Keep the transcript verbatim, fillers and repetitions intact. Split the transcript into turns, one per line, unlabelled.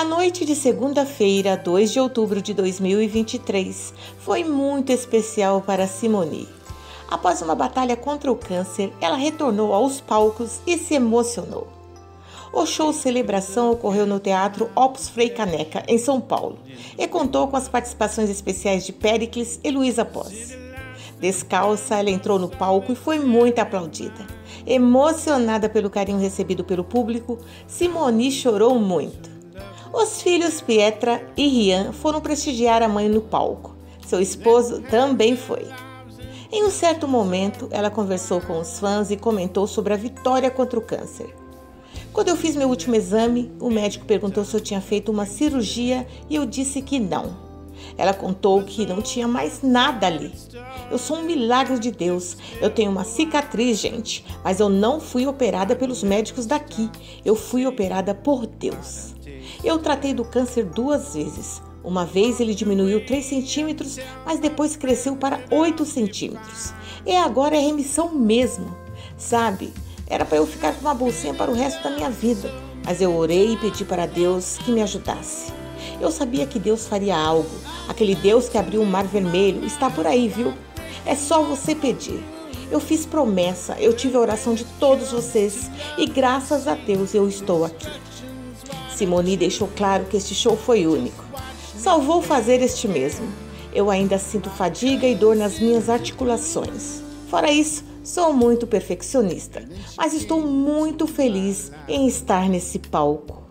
A noite de segunda-feira, dois de outubro de dois mil e vinte e três, foi muito especial para Simone. Após uma batalha contra o câncer, ela retornou aos palcos e se emocionou. O show Celebração ocorreu no Teatro Opus Frei Caneca, em São Paulo, e contou com as participações especiais de Péricles e Luísa Posse. Descalça, ela entrou no palco e foi muito aplaudida. Emocionada pelo carinho recebido pelo público, Simone chorou muito. Os filhos Pietra e Rian foram prestigiar a mãe no palco. Seu esposo também foi. Em um certo momento, ela conversou com os fãs e comentou sobre a vitória contra o câncer. Quando eu fiz meu último exame, o médico perguntou se eu tinha feito uma cirurgia e eu disse que não. Ela contou que não tinha mais nada ali. Eu sou um milagre de Deus. Eu tenho uma cicatriz, gente, mas eu não fui operada pelos médicos daqui. Eu fui operada por Deus. Eu tratei do câncer duas vezes. Uma vez ele diminuiu três centímetros, mas depois cresceu para oito centímetros. E agora é remissão mesmo. Sabe, era para eu ficar com uma bolsinha para o resto da minha vida, mas eu orei e pedi para Deus que me ajudasse. Eu sabia que Deus faria algo. Aquele Deus que abriu o mar vermelho está por aí, viu? É só você pedir. Eu fiz promessa, eu tive a oração de todos vocês e graças a Deus eu estou aqui. Simone deixou claro que este show foi único. Só vou fazer este mesmo. Eu ainda sinto fadiga e dor nas minhas articulações. Fora isso, sou muito perfeccionista, mas estou muito feliz em estar nesse palco.